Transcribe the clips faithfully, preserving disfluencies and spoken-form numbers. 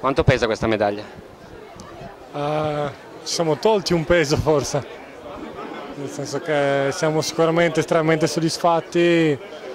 Quanto pesa questa medaglia? Uh, ci siamo tolti un peso forse, nel senso che siamo sicuramente estremamente soddisfatti.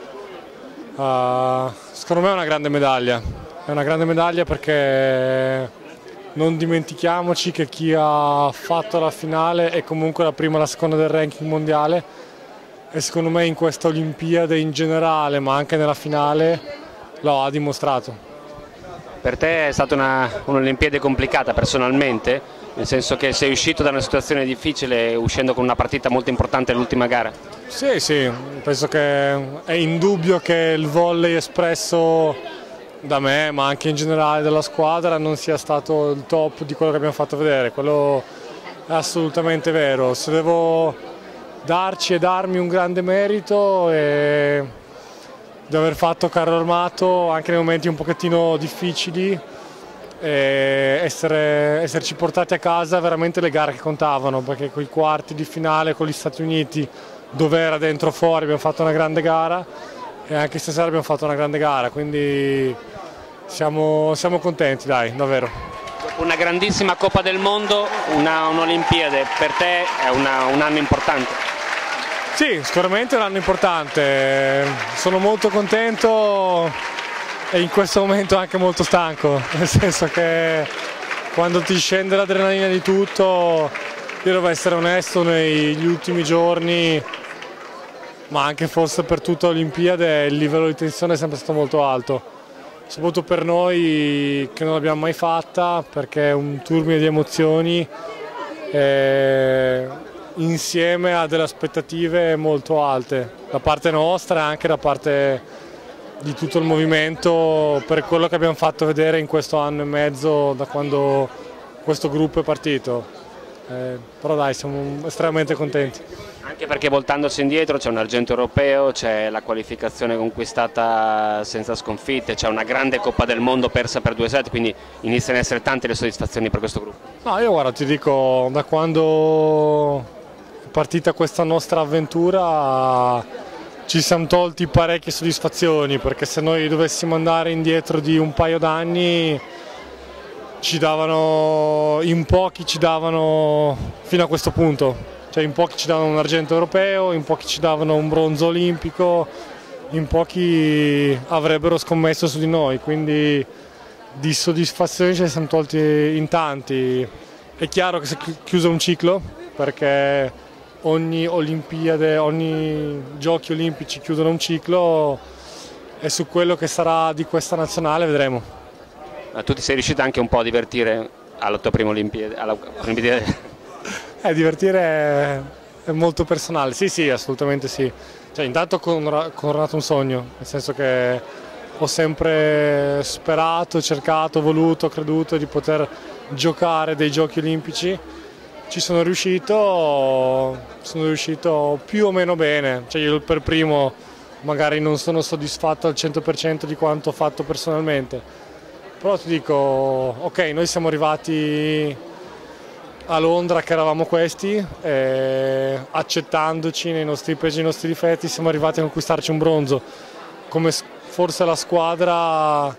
Uh, secondo me è una grande medaglia, è una grande medaglia perché non dimentichiamoci che chi ha fatto la finale è comunque la prima e la seconda del ranking mondiale e secondo me in questa Olimpiade in generale, ma anche nella finale, lo ha dimostrato. Per te è stata un'Olimpiade complicata personalmente, nel senso che sei uscito da una situazione difficile uscendo con una partita molto importante all'ultima gara? Sì, sì, penso che è indubbio che il volley espresso da me, ma anche in generale dalla squadra, non sia stato il top di quello che abbiamo fatto vedere, quello è assolutamente vero. Se devo darci e darmi un grande merito è di aver fatto carro armato anche nei momenti un pochettino difficili e essere, esserci portati a casa veramente le gare che contavano, perché con i quarti di finale con gli Stati Uniti, dove era dentro o fuori, abbiamo fatto una grande gara e anche stasera abbiamo fatto una grande gara, quindi siamo, siamo contenti, dai, davvero. Una grandissima Coppa del Mondo, un'Olimpiade, per te è una, un anno importante? Sì, sicuramente è un anno importante, sono molto contento e in questo momento anche molto stanco, nel senso che quando ti scende l'adrenalina di tutto, io devo essere onesto, negli ultimi giorni, ma anche forse per tutta l'Olimpiade, il livello di tensione è sempre stato molto alto, soprattutto per noi che non l'abbiamo mai fatta, perché è un turbine di emozioni e insieme a delle aspettative molto alte da parte nostra e anche da parte di tutto il movimento per quello che abbiamo fatto vedere in questo anno e mezzo da quando questo gruppo è partito. Eh, però dai, siamo estremamente contenti. Anche perché voltandosi indietro c'è un argento europeo, c'è la qualificazione conquistata senza sconfitte, c'è una grande Coppa del Mondo persa per due set, quindi iniziano ad essere tante le soddisfazioni per questo gruppo. No, io guarda, ti dico, da quando partita questa nostra avventura ci siamo tolti parecchie soddisfazioni, perché se noi dovessimo andare indietro di un paio d'anni ci davano, in pochi ci davano fino a questo punto, cioè in pochi ci davano un argento europeo, in pochi ci davano un bronzo olimpico, in pochi avrebbero scommesso su di noi, quindi di soddisfazioni ce ne siamo tolti in tanti. È chiaro che si è chiuso un ciclo, perché ogni Olimpiade, ogni Giochi olimpici chiudono un ciclo e su quello che sarà di questa nazionale vedremo. Ma tu ti sei riuscito anche un po' a divertire alla tua prima Olimpiade? Alla Olimpiade? Eh, divertire è, è molto personale, sì sì, assolutamente sì. Cioè, intanto ho coronato un sogno, nel senso che ho sempre sperato, cercato, voluto, creduto di poter giocare dei Giochi olimpici. Ci sono riuscito, sono riuscito più o meno bene, cioè io per primo magari non sono soddisfatto al cento per cento di quanto ho fatto personalmente, però ti dico, ok, noi siamo arrivati a Londra che eravamo questi e accettandoci nei nostri pregi e nei nostri difetti siamo arrivati a conquistarci un bronzo, come forse la squadra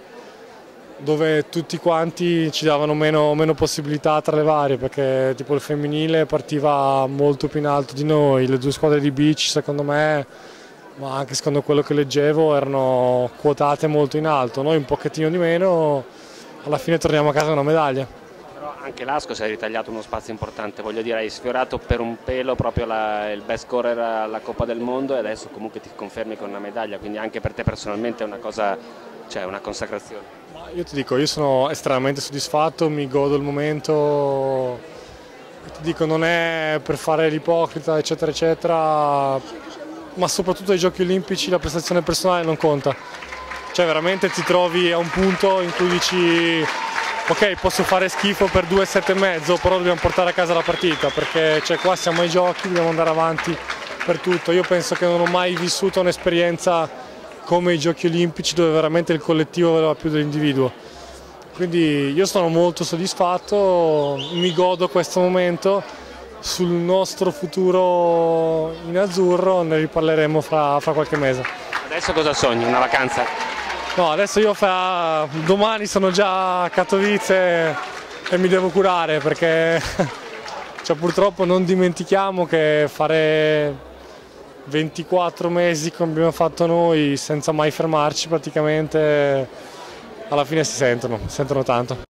dove tutti quanti ci davano meno, meno possibilità tra le varie, perché tipo il femminile partiva molto più in alto di noi, le due squadre di beach secondo me, ma anche secondo quello che leggevo, erano quotate molto in alto, noi un pochettino di meno, alla fine torniamo a casa con una medaglia. Però anche l'Asco si è ritagliato uno spazio importante, voglio dire, hai sfiorato per un pelo proprio la, il best scorer alla Coppa del Mondo e adesso comunque ti confermi con una medaglia, quindi anche per te personalmente è una cosa, cioè una consacrazione. Io ti dico, io sono estremamente soddisfatto, mi godo il momento, ti dico non è per fare l'ipocrita eccetera eccetera, ma soprattutto ai Giochi olimpici la prestazione personale non conta, cioè veramente ti trovi a un punto in cui dici ok, posso fare schifo per due sette e mezzo, però dobbiamo portare a casa la partita, perché cioè, qua siamo ai Giochi, dobbiamo andare avanti per tutto. Io penso che non ho mai vissuto un'esperienza come i Giochi olimpici dove veramente il collettivo valeva più dell'individuo. Quindi io sono molto soddisfatto, mi godo questo momento, sul nostro futuro in azzurro ne riparleremo fra, fra qualche mese. Adesso cosa sogni? Una vacanza? No, adesso io fra domani sono già a Katowice e mi devo curare perché cioè, purtroppo non dimentichiamo che fare ventiquattro mesi come abbiamo fatto noi senza mai fermarci praticamente alla fine si sentono, sentono tanto.